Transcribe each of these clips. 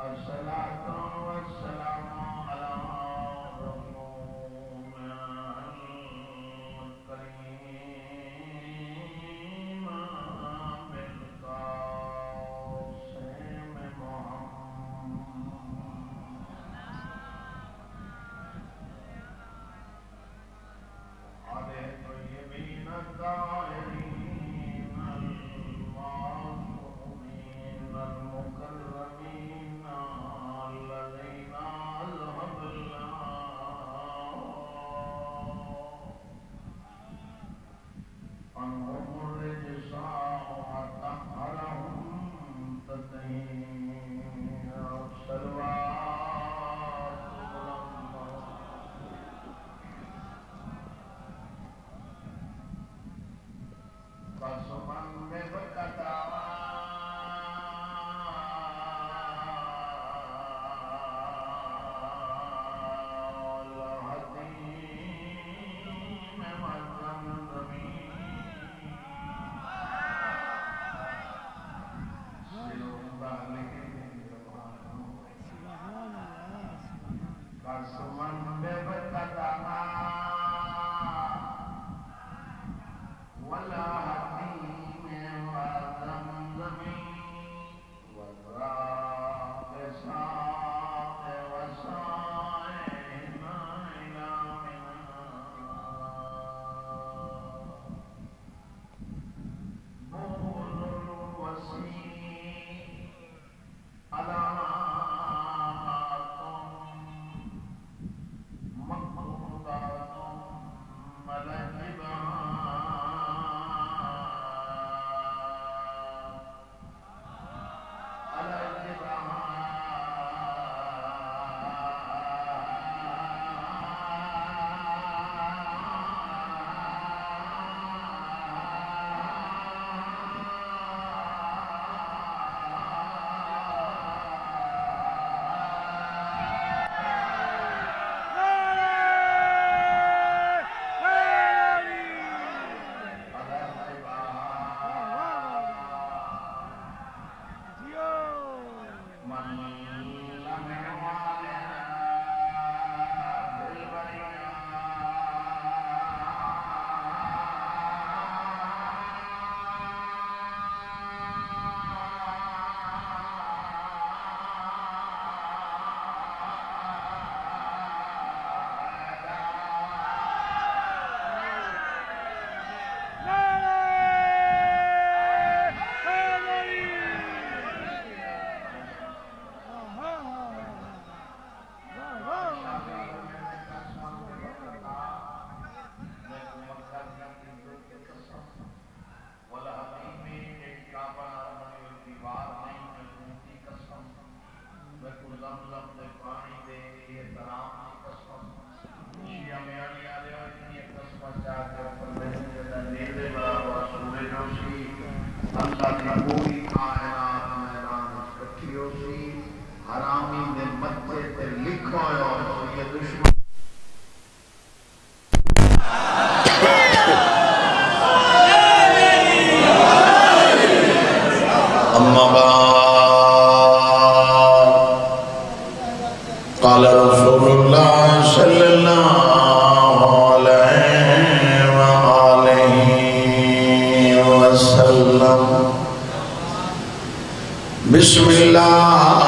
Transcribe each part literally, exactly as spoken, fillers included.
بسم اللہ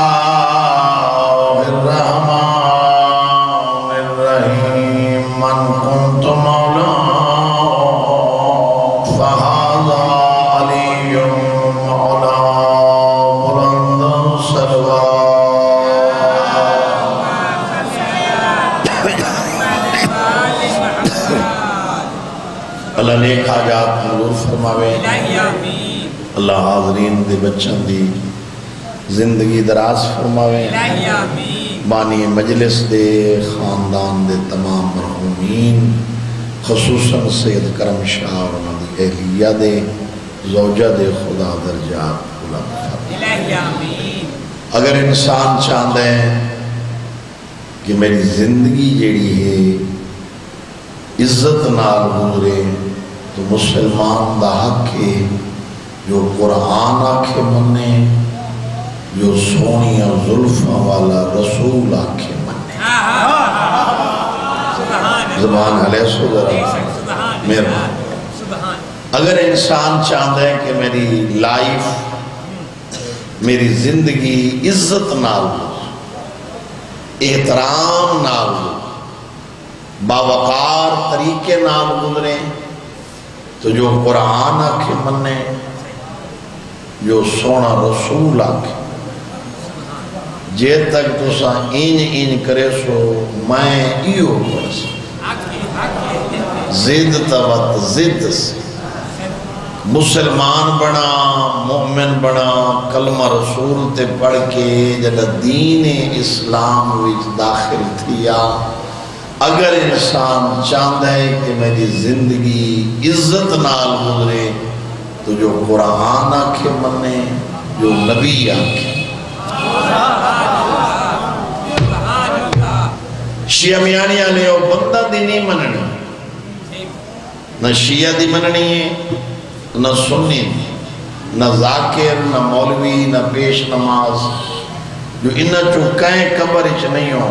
الرحمن الرحیم من کنت مولا فہذا علی مولا بلند سلوات اللہ نیک حاجات منظور فرماوے، اللہ حاضرین دے بچن دی زندگی دراز فرماوے، بانی مجلس دے خاندان دے تمام مرحومین خصوصاً سید کرم شاہ اور مدی اہلیہ دے زوجہ دے خدا درجات بلند فرماوے۔ اگر انسان چاہتا ہے کہ میری زندگی جیڑی ہے عزت نال گزرے تو مسلمان دا حق ہے جو قرآن آکھے منے، جو سونیاں زلفاں والا رسول آکھے منے زبان علیہ صدرہ میرے اگر انسان چاہتا ہے کہ میری لائف میری زندگی عزت نال احترام نال باوقار طریقے نال گزرے تو جو قرآن آکھے منے جو سونا رسول آکھے جے تک تو سا این این کرے سو میں ایو پرس زد توت زد سے مسلمان بنا مومن بنا کلمہ رسول تے پڑھ کے جب دین اسلام وچ داخل تھیا اگر انسان چاہتا ہے کہ میری زندگی عزت نال گزرے تو جو قرآن آکھے منے جو نبی آکھے شیعہ میانی آلے ہو بندہ دی نہیں مننی نہ شیعہ دی مننی ہے نہ سنی نہ ذاکر نہ مولوی نہ پیش نماز جو انہ چکائیں قبر اچھ نہیں ہوں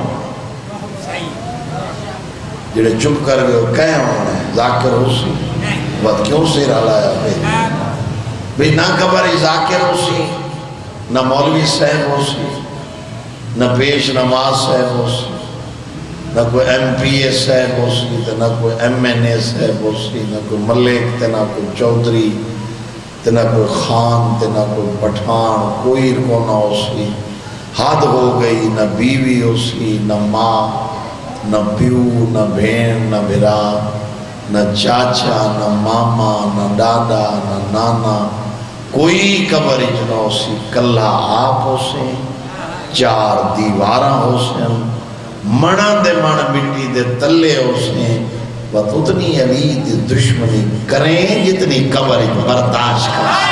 جڑے چپ کر گئے کہیں ہونے ذاکر ہو سی بات کیوں سے رہ لایا بھئی نہ قبر ذاکر ہو سی نہ مولوی صاحب ہو سی نہ پیش نماز صاحب ہو سی نہ کوئی ایم پی اے صاحب ہو سی نہ کوئی ایم این اے صاحب ہو سی نہ کوئی ملک نہ کوئی چودھری نہ کوئی خان نہ کوئی پٹھان کوئی کو نہ ہو سی حد ہو گئی نہ بیوی ہو سی نہ ماں نہ پیو نہ بھین نہ بھرا نہ چاچا نہ ماما نہ دادا نہ نانا کوئی قبر اچ نہ ہو سی کلہ آپ ہو سی چار دیواراں ہو سی منا دے من مٹی دے تلے ہو سی بات اتنی علی دی دشمنی کریں جتنی قبر اچ برداشت کریں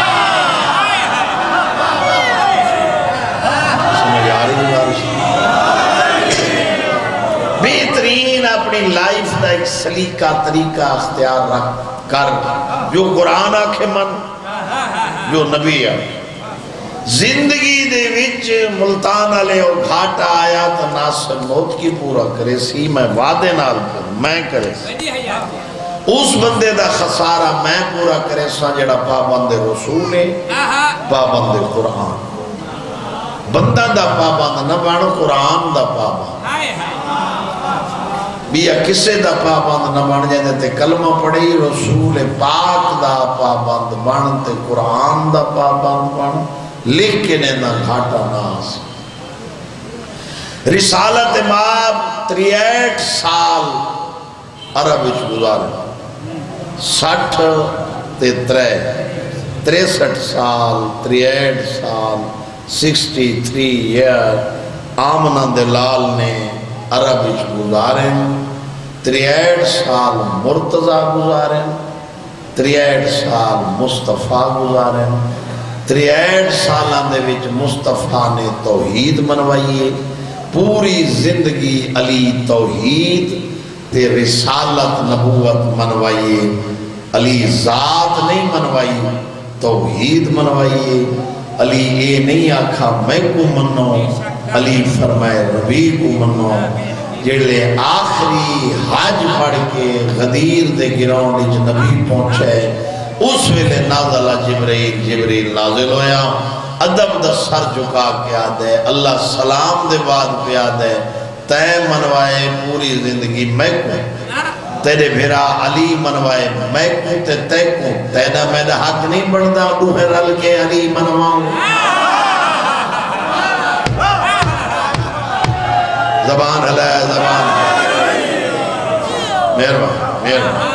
سمجھ آ رہی بارش بہترین اپنی لائف دا ایک سلیقہ طریقہ اختیار رکھ کر جو قرآن آکھے من جو نبی ہے زندگی دے وچ ملتان علیہ و گھاٹا آیا تو ناصر موت کی پورا کرے سی میں وعدے نال کر میں کرے سی اس بندے دا خسارہ میں پورا کرے سا جڑا پابند رسول ہے پابند قرآن بندہ دا پابند نہ بانو قرآن دا پابند بیا کسے دا پابند نہ بان جائے تے کلمہ پڑھی رسول پاک دا پابند بان تے قرآن دا پابند بان لکھ کے نہ گھاٹا ناس رسالت ماب تریٹ سال عرب اچھ گزارے سٹھ تے ترے تریسٹھ سال تریٹ سال سکسٹی تھری ایئر آمنہ دلال نے عرب اچھ گزارے تریٹ سال مرتضی گزارے تریٹ سال مصطفیٰ گزارے تریٹ سالان دے وچ مصطفیٰ نے توحید منوائیے پوری زندگی علی توحید تے رسالت نبوت منوائیے علی ذات نہیں منوائی توحید منوائیے علی اے نہیں آکھا میں کو منو علی فرمائے ربی کو منو جڑے آخری حج پڑھ کے غدیر دے گراؤنڈ نبی پہنچے اس ویلے نازلہ جبریل جبریل نازل ہویا ادب دا سر جھکا کے آدھے اللہ سلام دے بعد پہ آدھے تے منوائے پوری زندگی میں کو تیرے بھیرا علی منوائے میں کو تے تے کو تینا میں دا حق نہیں بڑھدا دوہے رل کے علی منواؤں زبان علیہ زبان مہربان مہربان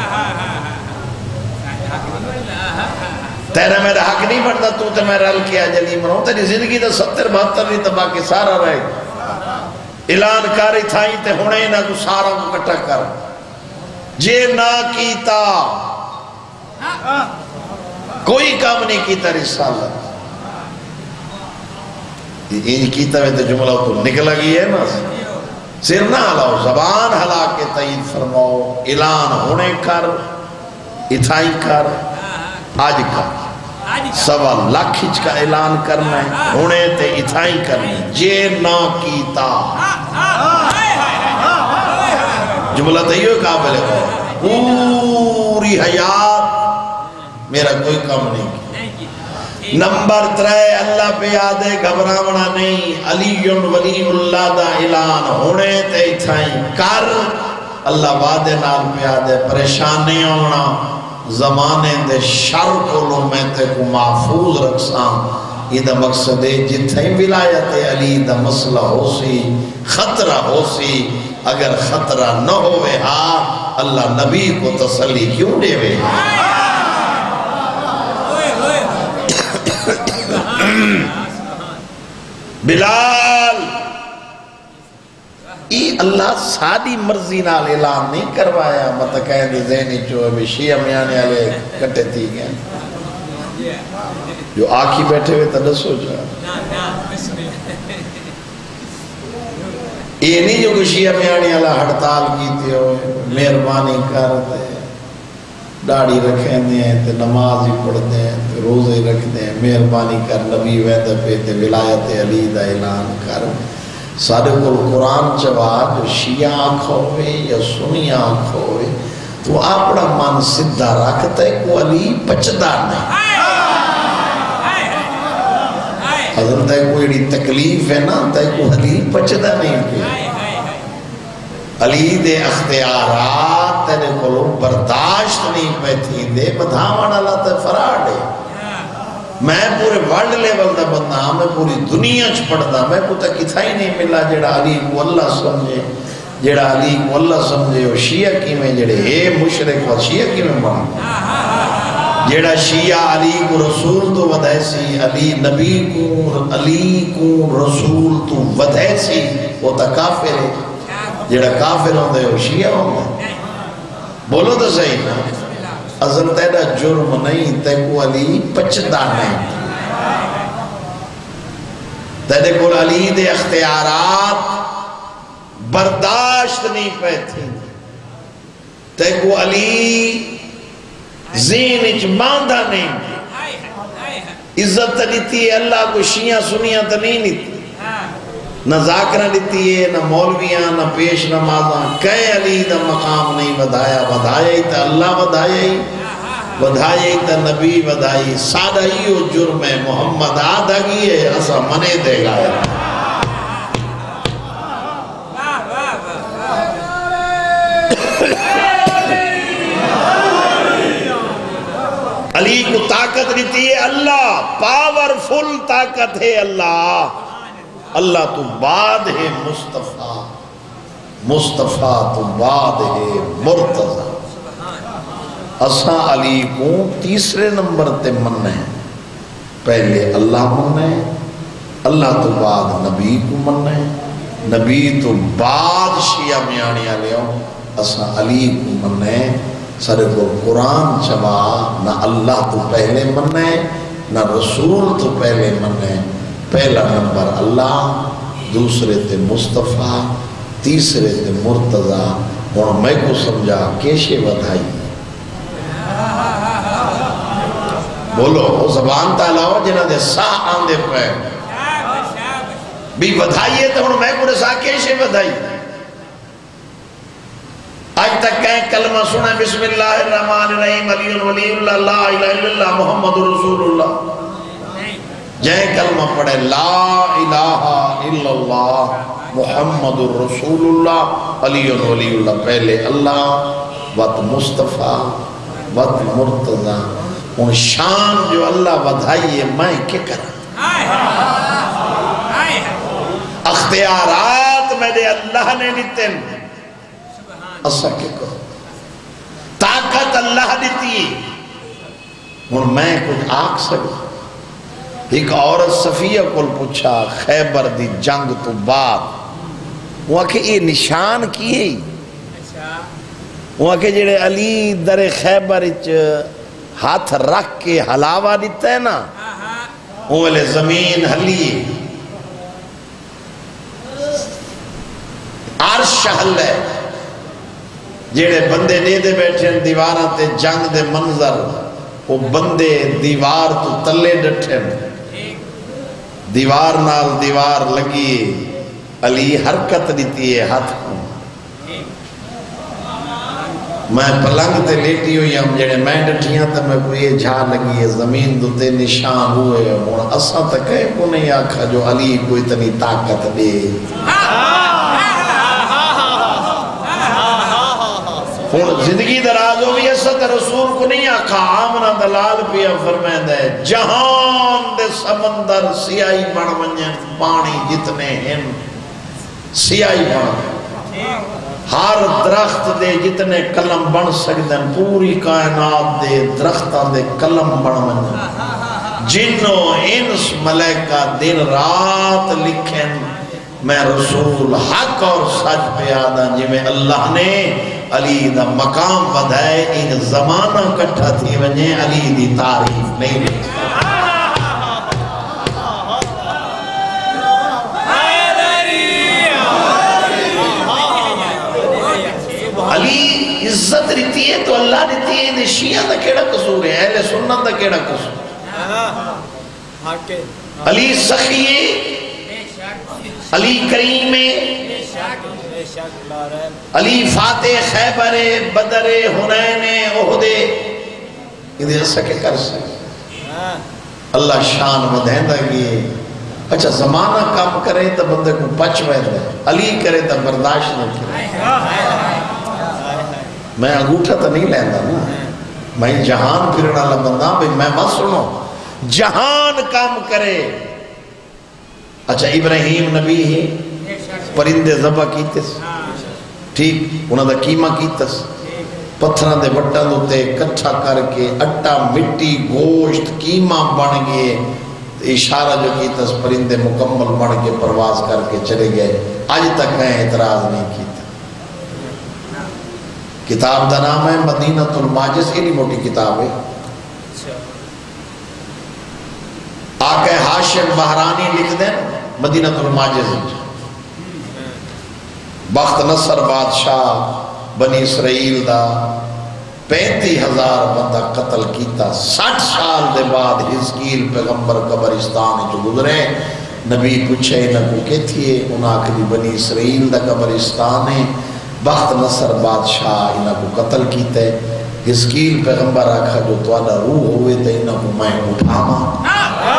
تیرا میرا حق نہیں بڑھتا تو تے میں رل کیا جلی منوں تیری زندگی دا ستر بہتر نہیں تبا کے سارا رہے اعلان کاری تھائی تے ہونے نہ کو سارا کو کٹا کر جے نہ کیتا کوئی کام نہیں کیتا رسالت ان کیتا میں تے جملہ تو نکل گئی ہے نا سر نہ ہلاؤ زبان ہلا کے تائید فرماؤ اعلان ہونے کر اتھائی کر آج کر سوا لاکھچ کا اعلان کرنا ہے ہونے تے اتھائی کرنا ہے جے نہ کیتا جملہ تو یہ قابل ہے پوری حیات میرا کوئی کام نہیں کیا نمبر ترے اللہ پہ یادے گھبراونا نہیں علی ولی اللہ دا اعلان ہونے تے اتھائی کر اللہ وعدے نال پہ یادے پریشانی ہونا زمانے دے شر کو لو میں تے کو محفوظ رکھساں یہ دا مقصد ہے جتھیں ولایت علی دا مسئلہ ہو سی خطرہ ہو سی اگر خطرہ نہ ہوئے ہاں اللہ نبی کو تسلی کیوں دے وے بلال ای اللہ ساری مرضی نال اعلان نہیں کروایا متقید ذہنی چو ابھی شیعہ میانے والے کٹے تھی گئے جو آنکھی بیٹھے ہوئے تدسو جا یہ نہیں جو شیعہ میانے والا ہڑتال کیتے ہوئے مہربانی کرتے داڑھی رکھیں دیں تے نماز ہی پڑھ دیں تے روزے رکھ دیں مہربانی کر نبی ویدہ پہ تے ولایت علی دا اعلان کر سارے کو قرآن چوا جو شیعہ آنکھ ہوئے یا سنی آنکھ ہوئے تو اپنا من صدہ رکھتا ہے کو علی پچدا نہیں حضرت ہے کوئی ایڈی تکلیف ہے نا تے کو علی پچدا نہیں پہ علی دے اختیارات تیرے کو برداشت نہیں پہ تھی دے بدھاوان اللہ تے فراڈ ہے میں پورے ورلڈ لیول دا بندہ ہاں میں پوری دنیا چ پڑھدا میں کو تا کتھا ہی نہیں ملا جڑا علی کو اللہ سمجھے جڑا علی کو اللہ سمجھے وہ شیعہ کی میں جڑے اے مشرک و شیعہ کی میں بنا جڑا شیعہ علی کو رسول تو ودھے سی علی نبی کو علی کو رسول تو ودھے سی وہ تا کافر ہے جڑا کافر ہوندے وہ شیعہ ہوندے بولو تو صحیح نا اصل تیرا جرم نہیں تے کو علی پچدا نہیں تیرے کو علی دے اختیارات برداشت نہیں پہ تھی تے کو علی زین اچ ماندہ نہیں عزت لیتی ہے اللہ کو شیعہ سنیاں تو نہیں لیتی نہ ذاکرہ لیتی ہے نہ مولویاں نہ پیش نمازاں کئے علی دا مقام نہیں بدھایا بدھایا ہی تا اللہ بدھایا ہی بدھایا ہی تا نبی بدھائی سادہ ہی وہ جرم ہے محمد آدھا گی ہے ایسا منے دے گا علی کو طاقت لیتی ہے اللہ پاورفل طاقت ہے اللہ اللہ تو بعد ہے مصطفیٰ مصطفیٰ تو بعد ہے مرتضی اساں علی کو تیسرے نمبر تے مننے پہلے اللہ مننے اللہ تو بعد نبی کو مننے نبی تو بعد شیعہ میانی آلیوں اساں علی کو مننے سارے کو قرآن چوا نہ اللہ تو پہلے مننے نہ رسول تو پہلے مننے پہلا نمبر اللہ دوسرے تے مصطفیٰ تیسرے تے مرتضی اور میں کو سمجھا کیشے بدھائی بولو زبان تالاو جنہ دے ساہ آندے پہ بھی بدھائیے تو میں کو ساہ کیشے بدھائی آج تک کہیں کلمہ سنیں بسم اللہ الرحمن الرحیم علی ولی اللہ لا الہ الا اللہ محمد رسول اللہ جائیں کلمہ پڑھے لا الہ الا اللہ محمد رسول اللہ علی ولی اللہ پہلے اللہ وقت مصطفیٰ وقت مرتضی ان شان جو اللہ بدھائیے میں کیا کرا اختیارات میرے اللہ نے لیتن اسا کیا کرو طاقت اللہ دیتی اور میں کچھ آگ سکتا ایک عورت صفیہ کو پوچھا خیبر دی جنگ تو بعد وہ کہ یہ نشان کیے وہ کہ جڑے علی در خیبر ہاتھ رکھ کے حلاوہ دیتا ہے نا وہ لے زمین ہلی عرش حل ہے جڑے بندے نہیں دے بیٹھے دیواراں تے جنگ دے منظر وہ بندے دیوار تو تلے ڈٹھے دیوار نال دیوار لگی علی حرکت دیتی ہے ہاتھ کو میں پلنگ تے لیٹی ہوئی ہم جڑے میں ڈٹھیاں تے میں کوئی یہ جھا لگی ہے زمین دو تے نشان ہوئے ہوں اساں تک ہے کو نہیں آکھا جو علی کوئی اتنی طاقت دے ہوں زندگی دراز ہو بھی اسد رسول کو نہیں آکھا آمنہ دلال پیا فرمائندہ ہے جہان دے سمندر سیائی بڑھ ونجن پانی جتنے ہیں سیائی بڑھ ہر درخت دے جتنے کلم بن سکتے ہیں پوری کائنات دے درختان دے کلم بن ونجن جنوں انس ملائکہ دن رات لکھیں میں رسول حق اور سچ پہ آدھا جی میں اللہ نے علی دا مقام بدھائے ان زمانہ کٹھا تھی ونجے علی دی تعریف نہیں لکھا علی عزت رہتی ہے تو اللہ رہتی ہے انہیں شیعہ دا کیڑا قصور ہے اہل سنت دا کیڑا قصور علی سخیے علی کریم علی فاتح خیبر بدر حنین احد یہ سکے کر سکے اللہ شان بدہندہ گئے اچھا زمانہ کام کرے تو بندے کو پچ ویدہ علی کرے تو برداشت نہ کرے میں انگوٹھا تو نہیں لیندہ نا میں جہان پھرنا لبندہ بھی میں مت سنو جہان کام کرے اچھا ابراہیم نبی ہی پرندے ذبح کیتس ٹھیک انہاں دا کیمہ کیتس پتھران دے بٹن دوتے کٹھا کر کے اٹا مٹی گوشت کیمہ بن گئے اشارہ جو کیتس پرندے مکمل بن کے پرواز کر کے چلے گئے آج تک میں اعتراض نہیں کیتا کتاب دا نام ہے مدینۃ الماجز یہ نہیں موٹی کتاب ہے آقا ہاشم بحرانی لکھ دیں مدینۃ الماجز بخت نصر بادشاہ بنی اسرائیل دا پینتی ہزار بندہ قتل کیتا سٹھ سال دے بعد حزقیل پیغمبر قبرستان جو گزرے نبی پوچھے انہاں کو کہ تھیے انہاں کلی بنی اسرائیل دا قبرستان ہے بخت نصر بادشاہ انہاں کو قتل کیتے حزقیل پیغمبر آکھا جو توالا روح ہوئے تے انہاں کو میں اٹھاما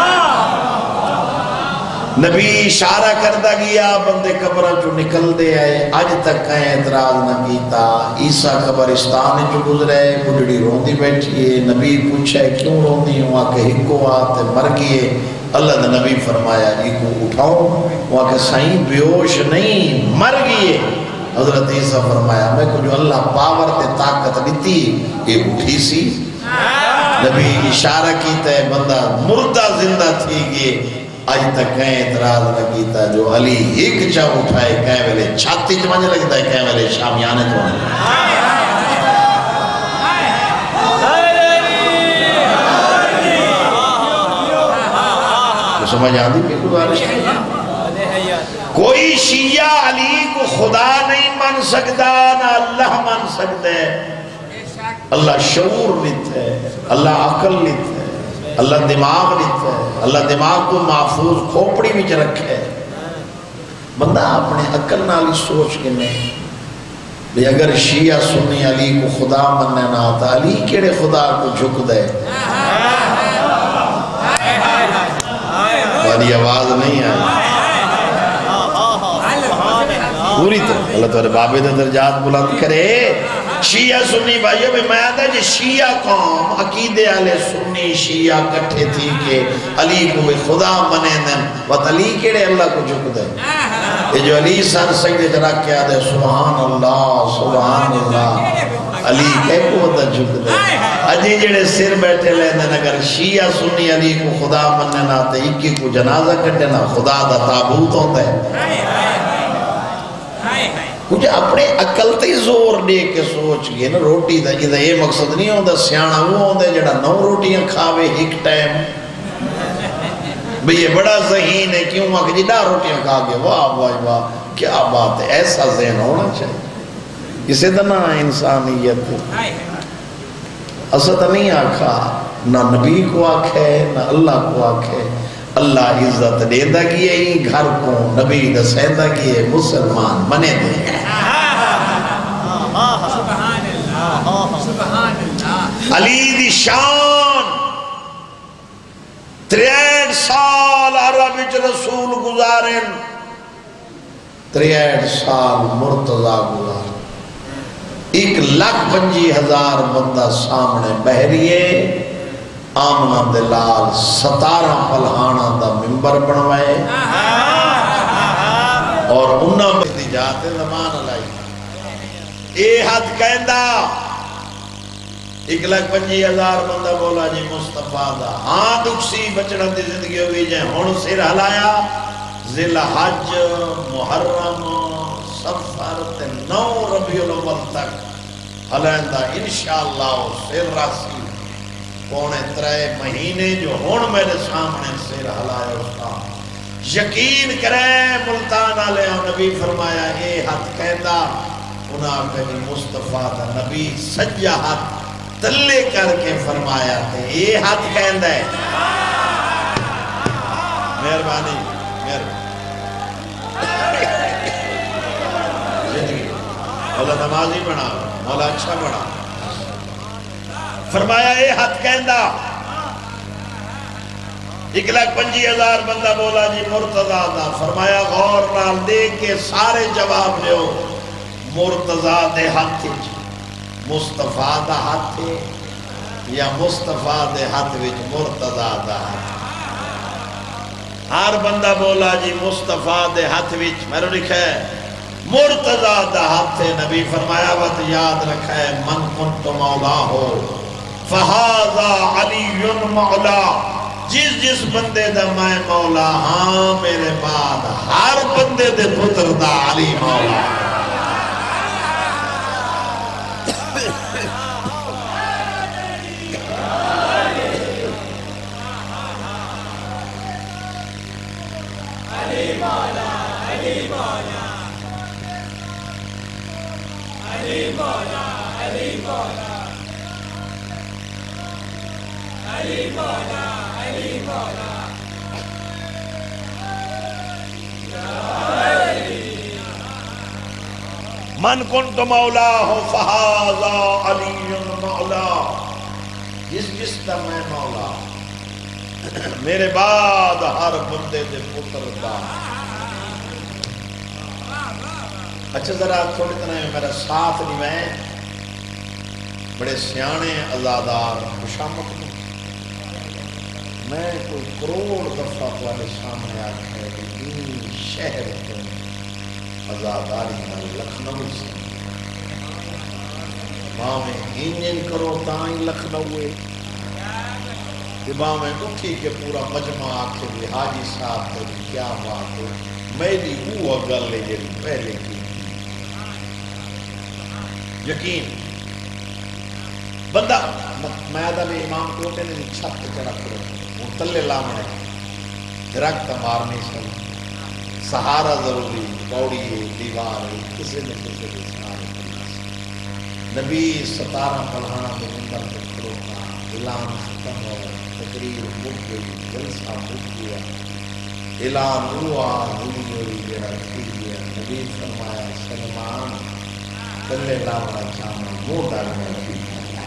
نبی اشارہ کردہ گیا بندے قبرہ جو نکل دے آئے آج تک کہیں اعتراض نہ کیتا عیسیٰ قبرستان جو گزرے بڑھڑی روندی بیٹھی ہے نبی پوچھے کیوں روندی ہوں آکے ہکو آتے مر گئے اللہ نے نبی فرمایا ایکو اٹھاؤں وہاں کہ سائیں بیوش نہیں مر گئے حضرت عیسیٰ فرمایا میں کو جو اللہ پاور تے طاقت دیتی یہ اٹھی سی نبی اشارہ کیتا ہے بندہ مردہ زندہ تھی گئے آج تک کہیں اعتراض نہ کیتا جو علی ایک چاہ اٹھائے کہیں ویلے چھاتی چمجھے لگتا ہے کہیں ویلے شامیانے تو نہیں تو سمجھ آدھی پہ گزارش کوئی شیعہ علی کو خدا نہیں مان سکتا نہ اللہ مان سکتا ہے اللہ شعور لیتا ہے اللہ عقل لیتا ہے اللہ دماغ لیتا ہے اللہ دماغ کو محفوظ کھوپڑی بھی رکھے بندہ اپنے عقل نالی سوچ کے نہیں بھی اگر شیعہ سنی علی کو خدا مننے نہ آتا علی کیڑے خدا کو جھک دے بڑی آواز نہیں آئی پوری طرح اللہ تعالی بابے دے درجات بلند کرے شیعہ سنی بھائیو بھی میں آتا ہے جی شیعہ قوم عقیدے آلے سنی شیعہ کٹھے تھی کہ علی کو بھی خدا منے دیں وقت علی کیڑے اللہ کو جھک دے یہ جو علی سر سجدے جرا کے آدھے سبحان اللہ سبحان اللہ علی کے کو دا جھک دے اجی جڑے سر بیٹھے لے دیں اگر شیعہ سنی علی کو خدا مننے نہ آتے ایک کو جنازہ کٹے نہ خدا دا تابوت ہوتا ہے کچھ اپنے عقل تے زور دے کے سوچ گئے نا روٹی دا جدہ یہ مقصد نہیں ہوندہ سیانا وہ ہوندہ جڑا نو روٹیاں کھاوے ایک ٹائم بھئی یہ بڑا ذہین ہے کیوں وہاں کہ جدہ روٹیاں کھا گئے واہ واہ واہ کیا بات ہے ایسا ذہن ہونا چاہیے اسے دنا انسانیت اسد نہیں آکھا نہ نبی کو آکھے نہ اللہ کو آکھے اللہ عزت دیندہ کیے ہی گھر کو نبی دسیندہ کیے مسلمان بنے دے سبحان اللہ سبحان اللہ علی دی شان تریٹ سال عرب وچ رسول گزارن تریٹ سال مرتضی گزار ایک لاکھ پنجی ہزار بندہ سامنے بہریے آمنہ دلال ستارہ پلہانہ دا ممبر بنوائے اور انہاں بہتی جاتے زمان علائی اے حد کہندہ ایک لاکھ پنجی ہزار بندہ بولا جی مصطفیٰ دا ہاں دکسی بچڑا دی زندگی ہوئی جائے ہون سر ہلایا ذی الحج محرم سفر تے نو ربیع الاول تک ہلائندہ انشاءاللہ سر راسی پونے ترے مہینے جو ہون میرے سامنے سر ہلایا اس کا یقین کرے ملتان علیہ نبی فرمایا اے ہاتھ کہندہ انہاں کہنی مصطفیٰ دا نبی سجا ہاتھ تلے کر کے فرمایا تھے اے ہاتھ کہندہ ہے مہربانی مہربانی زندگی مولا نمازی بنا مولا اچھا بنا فرمایا اے ہاتھ کہندہ ایک لاکھ پنجی ہزار بندہ بولا جی مرتضی دا فرمایا غور نال دیکھ کے سارے جواب لیو مرتضی دے ہاتھ مصطفیٰ دا ہاتھ یا مصطفیٰ دے ہاتھ وچ مرتضی دا ہاتھ ہر بندہ بولا جی مصطفیٰ دے ہاتھ وچ میرے لکھا ہے مرتضی دا ہاتھ نبی فرمایا وقت یاد رکھا ہے من کنت مولا ہو فہذا علی مولا جس جس بندے دا میں مولا ہاں میرے بعد ہر بندے دے پتر دا علی مولا علی مولا علی مولا علی مولا علی مولا علی مولا علی مولا من کنت مولا ہو فہذا علی مولا جس جس کا میں مولا میرے بعد ہر بندے دے پتر دا اچھا ذرا تھوڑی طرح میرا ساتھ نہیں میں بڑے سیانے ازادار خوشامت میں میں کوئی کروڑ دفعہ والے سامنے آتا ہے کہ این شہر کو ازاداری میں لکھنؤ سے ماں میں انجن کرو تائیں لکھنؤ ہوئے امام اٹھی کہ پورا مجمع آکھے بھی حاجی صاحب کو کیا بات ہے میری وہ گل لے جی پہلے کی یقین بندہ میدہ میں امام کوٹے نے چھت پہ چڑھا کرو وہ تلے لامنے درخت مارنے سے سہارا ضروری پوڑی دیوار کسی نے کسی نے سہارے نبی ستارہ پڑھانا میں مندر پہ کھڑو کا اعلان ختم ہو تقریر مک گئی جلسہ مک گیا اعلان ہوا ہوئی ہوئی جڑا ٹھیک گیا نبی فرمایا سلمان تلے لامنا چاہنا منہ ڈالنا ٹھیک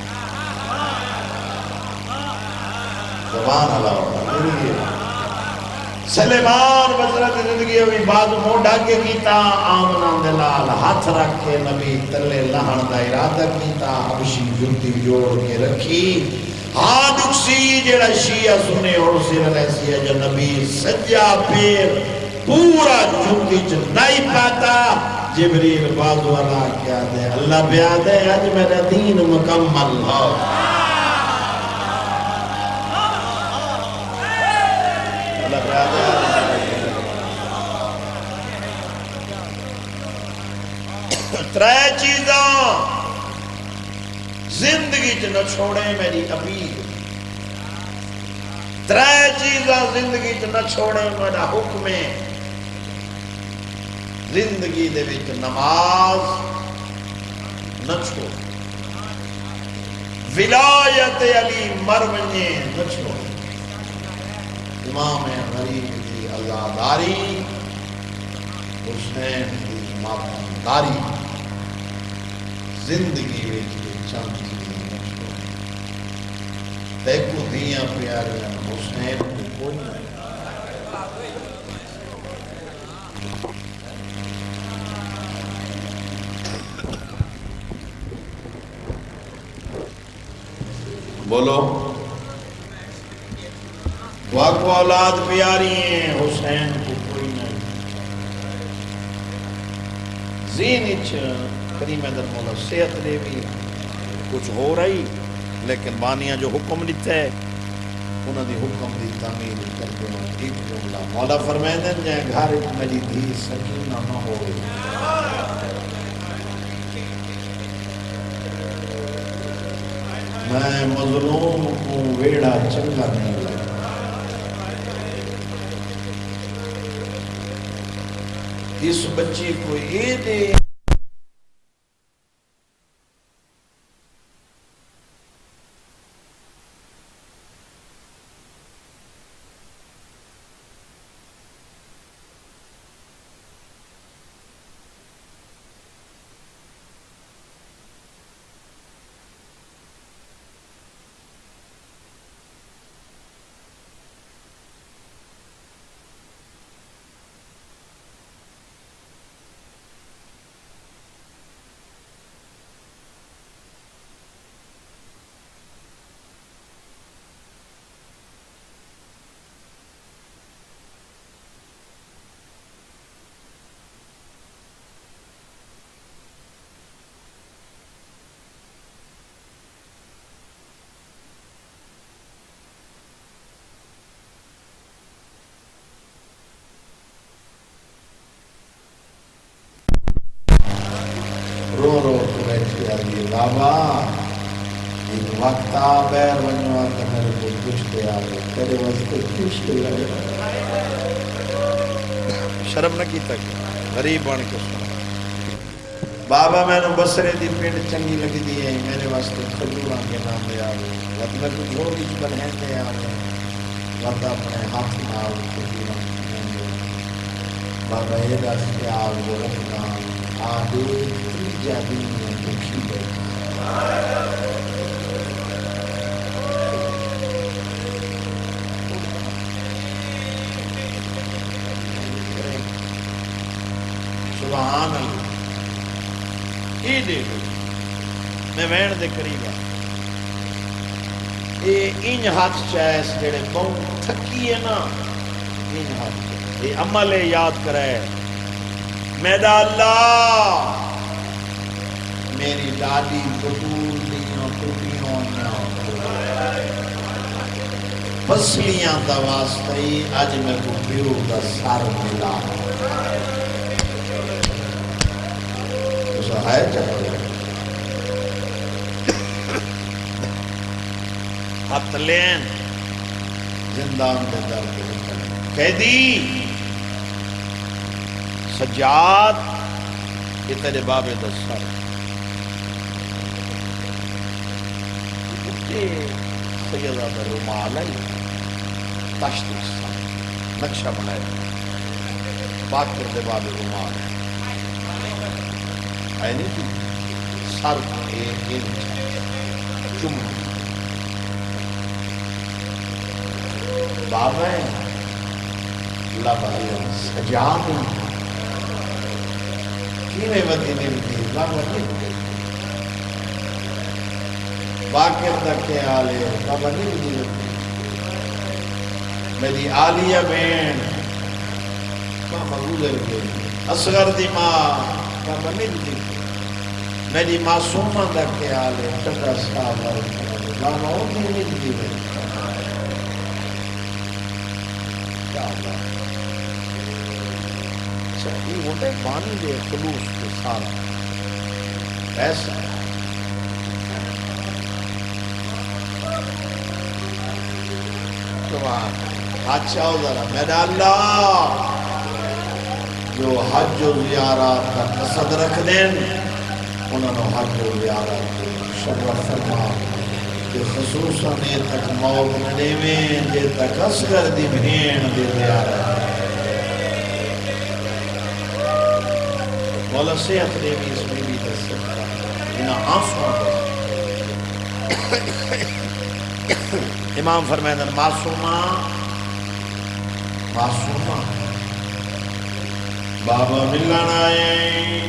زبان اللہ ہوتا سلیمان بزرت زندگی ہوئی بعض منہ ڈاکے کیتا آمنہ دلال ہاتھ رکھ کے نبی تلے لہن دا ارادہ کیتا حبشی جنتی جوڑ کے رکھی ہاں دکسی جڑا شیعہ سنے اور سر علیہ جو نبی سجا پیر پورا جنتی جو نہیں پاتا جبریل بازو اللہ کیا دے اللہ بیا دے آج میرا دین مکمل ہو اللہ بیا دے ترے چیزاں زندگی چ نہ چھوڑے میری اپیل ترے چیزاں زندگی چ نہ چھوڑے میرا حکم زندگی دے وچ نماز نہ چھوڑ ولایت علی مرونی نچو امام غریب دی عزاداری حسین دی ماتداری زندگی ویچی چند چیزیں نچو دیکھو دیاں پیاریاں حسین کو کوئی نہیں بولو دعا کو اولاد پیاری ہیں حسین کو کوئی نہیں زینچ کریم در مولا صحت دے بھی کچھ ہو رہی لیکن بانیاں جو حکم لیتے ہیں انہوں دی حکم دی تعمیل کر دوں ایک جملہ مولا فرمیدن جائیں گھر میری دھی سکینہ نہ ہوئے میں مظلوم کو ویڑا چنگا نہیں لگا اس بچی کو یہ دے رو رو تو بیٹھی آگئی بابا ایک وقت آ بیر ونیو آتا میرے کو کشتے آگئے تیرے واسطے کشتے آگئے شرم نہ کی تک غریب بان کے سنا بابا میں نے بسرے دی پیڑ چنگی لگی دی ہے میرے واسطے کھجوراں کے نام دے آگئے وقت میں کچھ ہو بھی بنہیں دے آگئے وقت اپنے ہاتھ نال کھجوراں کے نام دے بابا یہ راستے آگئے رکھنا آگئے جادی میں دکھی گئے سبحان اللہ یہ دیکھو میں وین دے قریب ہوں یہ انج ہاتھ چاہیس جڑے بہت تھکی ہے نا انج ہاتھ یہ عمل یاد کرے میرا اللہ میری دادی بطول دیوں ٹوٹیوں پسلیاں دا واسطی آج میں کو پیو دا سار ملا اسا ہے چاہتے ہاتھ لین زندان دے در کے قیدی سجاد یہ تیرے بابے دا سار سیدہ در رومال آئی تشت نقشہ بنائے بات کرتے باب رومال آئے نہیں تھی سر ایک چم بابا ہے اللہ بھائی سجاد کیویں مدینے میں بابا نہیں باقر تک آلے بابا نہیں مجھے میری آلیہ بین بابا گزر گئی اصغر دی ماں بابا نہیں مجھے میری معصومہ تک آلے چکر صاحب بابا وہ نہیں مجھے کیا اللہ صحیح ہوتا ہے بانی دے خلوص کے سارا ایسا اچھا ہو ذرا میرا اللہ جو حج و زیارات کا قصد رکھ دیں انہوں نے حج و زیارات کو شرف فرما کہ خصوصاً یہ تک موت نڈیویں جے تک اصغر دی بھین دے دیا رہا مولا صحت دے بھی اس میں بھی دس سکتا انہاں آنسوں کو امام فرمیدن معصومہ معصومہ بابا ملن آئے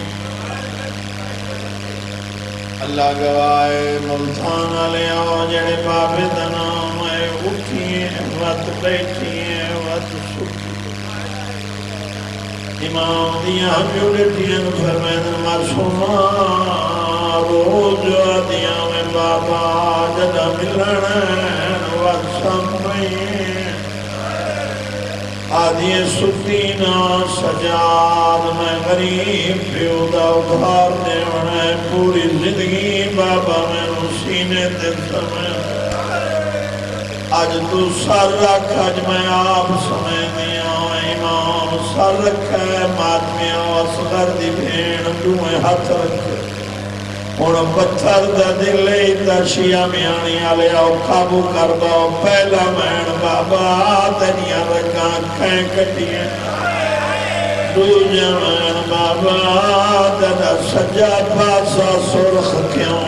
اللہ گوائے ملتان آلے آؤ جڑے بابے دنام آئے اٹھیے وقت بیٹھیے وقت سکھیے امام دیاں جو لیٹھیے فرمیدن معصومہ روز آدیاں میں بابا جدہ ملن وقت سمیں آدھی سکینہ سجاد میں غریب پیودا ادھار دیونے پوری زندگی بابا میں سینے دل سمیں آج تو سر رکھ آج میں آپ سمیں دیا امام سر رکھے ماتمیاں اصغر دی بھین دوئے ہاتھ رکھے اور پتھر دا دلے تا شیعہ میانی آلے آؤ قابو کر دو پہلا مین بابا دنیا رکھاں کھیں کٹیے دو جمین بابا دنا سجا پاسا سرخ کیوں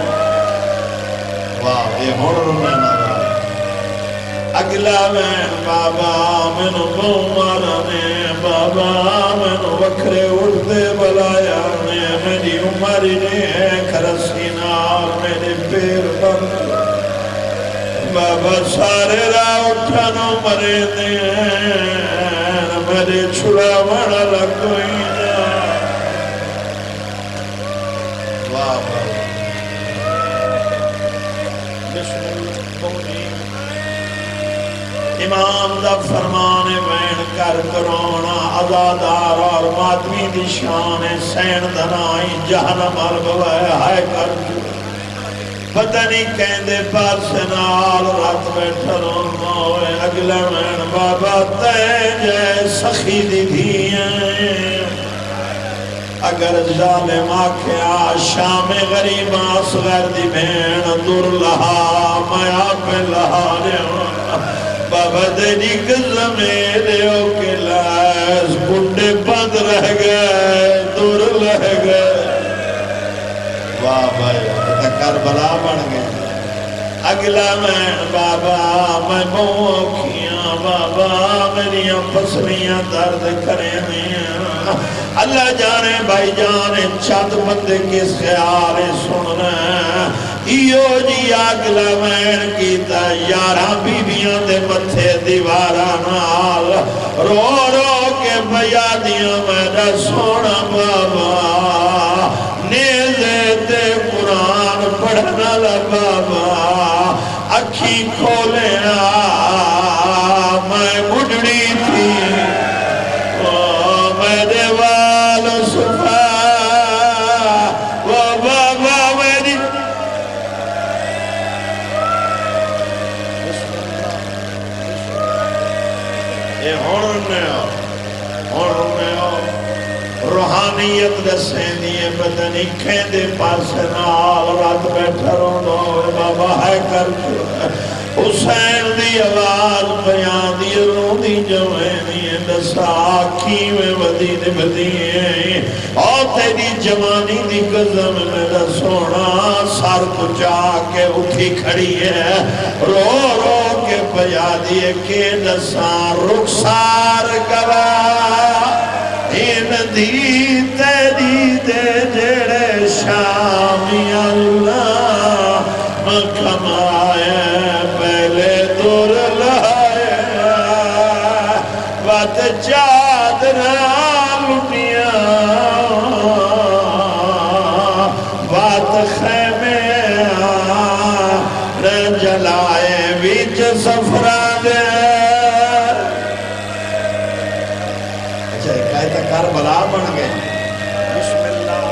واہ یہ ہون میں مارا اگلا مین بابا میں بو مارنے بابا میں وکھرے اٹھتے بلایا نے میری عمری نے کرسینا میرے پیر بند بابا سارے راہ اٹھانو مرے دیں میرے چھڑا مڑا لگوئی جا بابا بسم اللہ بونی امام دا فرمان وین کر کرونا عزادار اور ماتمی دی شان سین دنائی جہنم الگوائے ہائے کر پتہ نہیں کہندے پاس نال رات بیٹھا رونا ہوئے اگلا وین بابا تے جائے سخی دی دھیئیں اگر ظالم آکھیا شام غریب اصغر دی بین در لہا میا پہ لہا رہا بابا دیجی قسمیں دیو کے لاس بڑے بند رہ گئے دور رہ گئے بابا کربلا بن گئے اگلا میں بابا میں موکیاں بابا میریاں پسلیاں درد کریں دیاں اللہ جانے بھائی جانے چند بندے کس خیال سن رہے ایو جی اگلا میں کیتا یارہ بیبیاں دے متھے دیوارا نال رو رو کے بیا دیاں میرا سونا بابا نیزے تے قرآن پڑھنا لبابا اکھی کھولے میں گھڑی تھی میرے وال صفا وہ بابا میری اے ہوننے ہو ہوننے ہو روحانیت دسیں دیئے بدنی کھیندے پاس نال رات بیٹھا روندو بابا ہے کر حسین دی آواز بیان دی روندی جویں دیئے دسا کیویں ودی دے بدیئے اور تیری جوانی دی قزم میں دسونا سار کو جا کے اٹھی کھڑی ہے رو رو کے بیا دیئے کہ دسا رخسار گوا این دی تیری دے جڑے شامی اللہ مکمائے پہلے دور لائے وات چادر لٹیاں وات خیمے جلائے بیچ سفران دے کربلا بن گئے بسم اللہ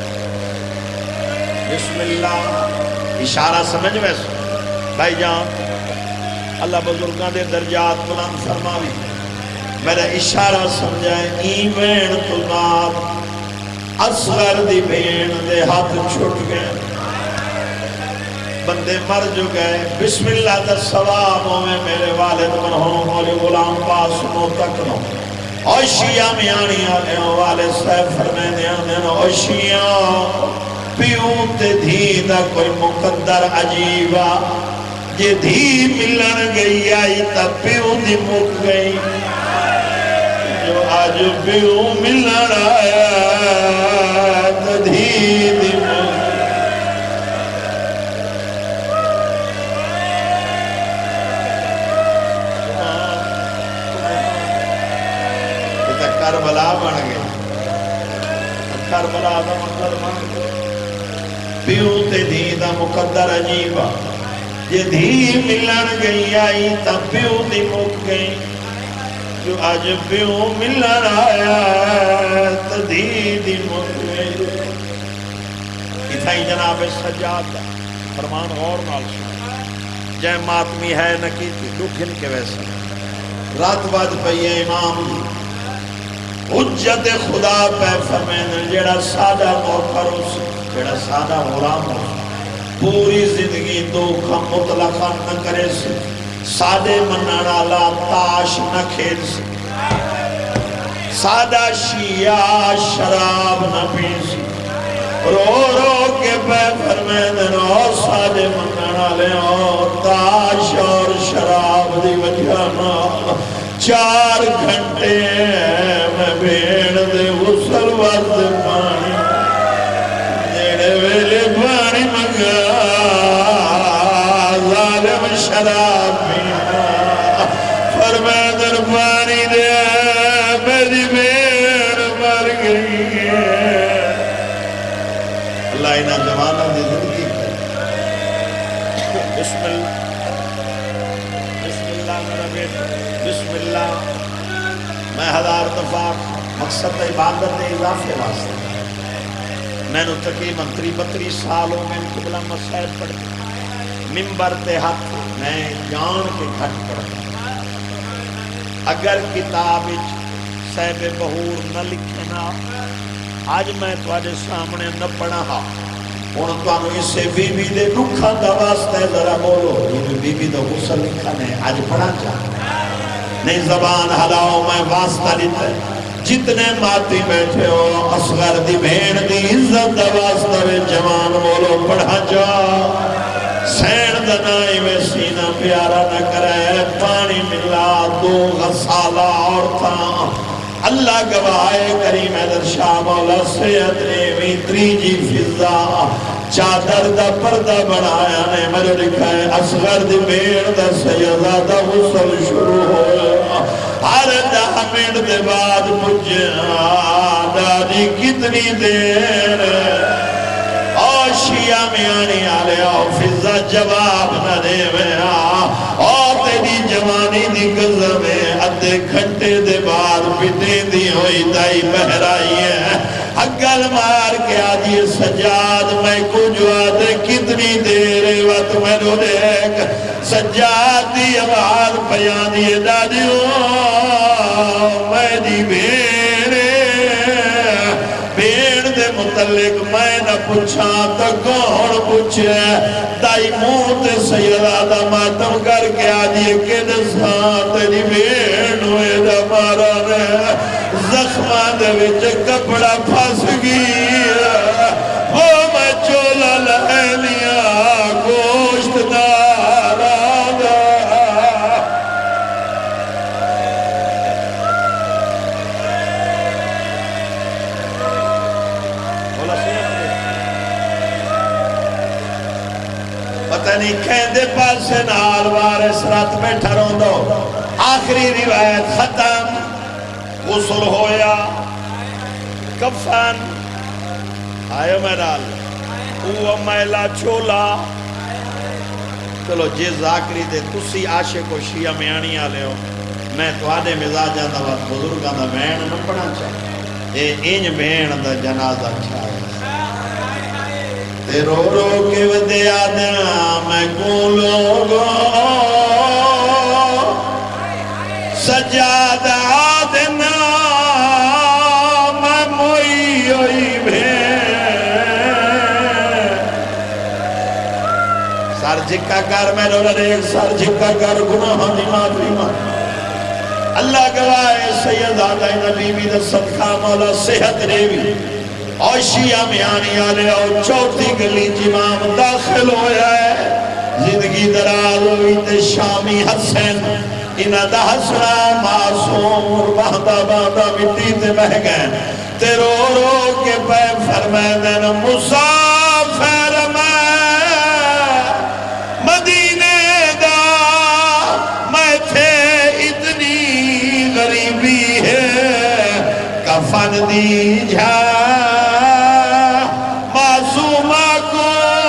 بسم اللہ اشارہ سمجھ ویسے بھائی جان اللہ بزرگاں دے درجات بلند فرماوی میرا اشارہ سمجھائے ایمین تو نام اصغر دی بین دے ہاتھ چھوٹ گئے بندے مر جو گئے بسم اللہ دا ثواب ہوئے میرے والد مرحوم مولی غلام پاس نو تک نو او شیعہ میانی آنے والے صاحب فرمینے آنے او شیعہ پیوں تے دھی دا کوئی مقدر عجیبہ یہ دھی ملن گئی آئی تا پیوں دی مک گئی جو آج پیوں ملن آیا تا دھی دی مک کربلا بن گئی کربلا دا مقدر بن گئی پیوں تے دھی دا مقدر عجیبہ یہ دھی ملن گئی آئی تا پیوں دی مک گئی جو آج پیوں ملن آیا تا دھی دی مک گئی اتھائی جناب سجاد فرمان غور نال سن جائے ماتمی ہے نکیتی دکھن کے ویسا رات بعد پہیے امام حجت خدا پہ فرمین جیڑا سادہ موقر اس جیڑا سادہ غلام ہو پوری زندگی دکھا مطلقا نہ کرے سے سادے منانا لا تاش نہ کھیل سے سادہ شیعہ شراب نہ پیسی رو رو کے پہ فرمین رو سادے منانا لے اور تاش اور شراب دی وجہ نہ چار گھنٹے میں بین دے غسل وقت پانی جیڑے ویلے پانی منگا ظالم شراب پینا فرمائے در پانی دے میری بین مر گئی اللہ انہا جوانہ دے زندگی بسم اللہ بسم اللہ میرا بیٹا بسم اللہ میں ہزار دفعہ مقصد عبادت اضافے واسطے میں نے تقریباً تری بتری سالوں میں قبلہ مسائب پڑھتی ممبر تے ہاتھ میں جان کے گھٹ پڑھتا اگر کتاب صاحب بہور نہ لکھنا آج میں تواجے سامنے نہ پڑھا ہوں تو اسے بی بی دے دکھا دا واسطے ذرا بولو یہ بی بی دا غسل لکھا نہیں آج پڑھا چاہتا نہیں زبان ہلاؤ میں واسطہ لیتا ہے جتنے ماتی بیٹھے ہو اصغر دی بھین دی عزت دا واسطہ میں جوان بولو پڑھا جا سین دنائی میں سینہ پیارا نہ کرے پانی ملا دو غسالہ اور تھا اللہ گواہ کریم حیدر شاہ مولا سید نے تری جی فضا چادر دا پردہ بنایا نے مجھے لکھا ہے اصغر دی بھین دا سیدہ دا غسل شروع ہو ہر دہ منٹ دے بعد مجھے دادی کتنی دیر اور شیعہ میں آنی آلے آؤ فضا جواب نہ دے میں اور تیری جوانی دی گزر میں ادھے گھنٹے دے بعد پتے دی ہوئی دائی بہرائی ہے اگل مار کے آجی سجاد میں کچھ آدھے کتنی دیر وقت میں رو دیکھ سجاد دی آواز پیانی دادیوں میں دی بیرے بیڑ دے متعلق میں نہ پوچھا تو کون پوچھے دائی موت سیدہ دا ماتم کر کے آجی کہ دسان تیری بیڑ ہوئے دا مارا نے زخمان دے وچ کپڑا پھاس گیا وہ میں چولا لے لیا گوشت دارا دا پتہ نہیں کہندے پاسے نال وارث رات بیٹھا رون دو آخری روایت ختم غسل ہویا کفن آئے میں نال اوہ میلا چھولا چلو جی ذاکری دے تسی عاشق و شیعہ میں آنی آلے ہو میں تو آدھے مزاجہ دا وقت بزرگاں دا بین نہ پڑھا چاہے اے انج بین دا جنازہ چاہے تے رو رو کے ودے آدھے میں کون لوگوں سجاد آدھنا میں موئی ہوئی بھین جھکا کر میں رولا ایک سر جھکا کر گناہوں دی معافی مانگ اللہ گواہ سید آدھائی نبی بھی دا صدقہ مولا صحت ریوی اور شیعہ میانی آلے اور چوتھی گلی جمام داخل ہویا ہے زندگی دراز ہوئی تے شامی حسین انہ دا حسنا معصوم اور باندہ باندہ مٹی تے بہ گئے تے رو رو کے پہ فرمائے دین مسافر میں مدینے دا میں تھے اتنی غریبی ہے کفن دی جھا معصومہ کو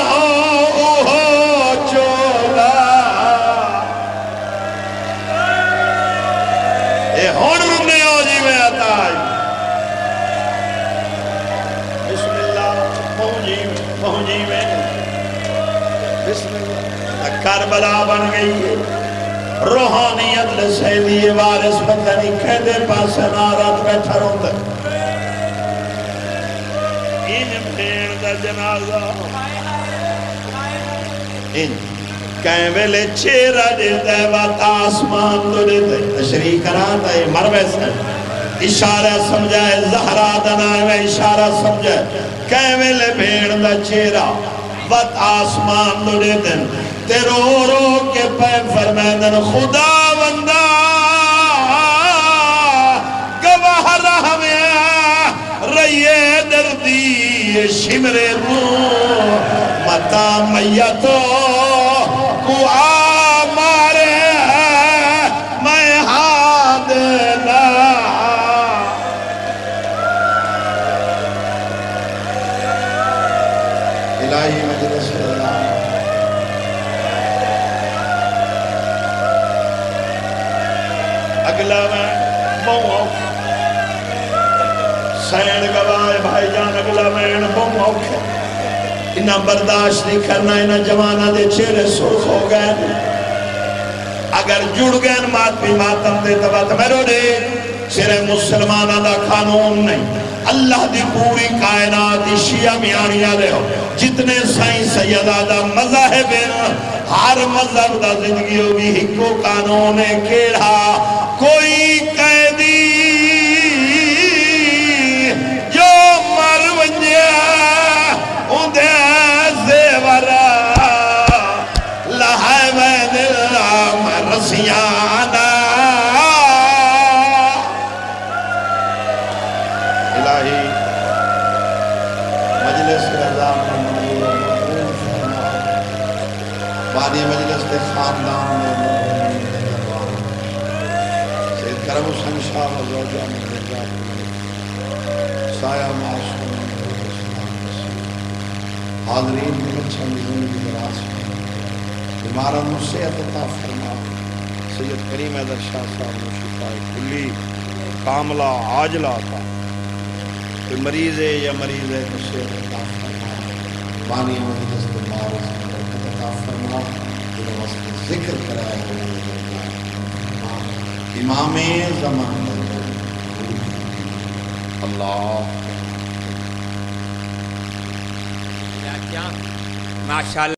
کربلا بن گئی ہے روحانیت لسیدی وارث پتہ نہیں کہدے پاس نارات بیٹھا روندہ ان بھین دا جنازہ ان کہیں ویلے چیرہ دیتا ہے وات آسمان دو دیتا ہے تشریح کراتا ہے مروے سے اشارہ سمجھائے زہرہ دنائے میں اشارہ سمجھائے کہیں ویلے بھین دا چیرہ وات آسمان دو دیتا ہے تے رو رو کے پہ فرمیدن خدا بندہ گواہ رہویں رئیے دردی شمر روح متا میتو کو آمارے میں ہاتھ لا الہی مجلس اللہ اگلا میں بہت سین گواہ بھائی جان اگلا میں بہت انہا برداشت نہیں کرنا انہا جوانہ دے چہرے سرخ ہو گئے اگر جڑ گئے مات بھی ماتم دے تبات میرو دے سرے مسلمانہ دا قانون نہیں اللہ دی پوری کائنات شیعہ میانیاں لے ہو جتنے سائیں سیدہ دا مذہب ہیں ہر مذہب دا زندگی ہوگی ہکو قانون کیڑا کوئی قیدی جو مر ونجا اندھے زیورا لہائے میں دل رسیانا الہی مجلس رضا بانی مجلس کے خاندان میں سید کرم حسین شاہ و زوجہ میں سایہ معصوم حاضرین میں اچھا زندگی دراز بیمارہ نصیحت عطا فرما سید کریم حیدر شاہ صاحب نے شفا کلی کاملہ عاجلہ عطا کوئی مریض ہے یا مریض ہے نصیحت عطا فرما بانی مجلس کے معارض برکت عطا فرما جو وقت ذکر کرائے امام زمان اللہ ماشاءاللہ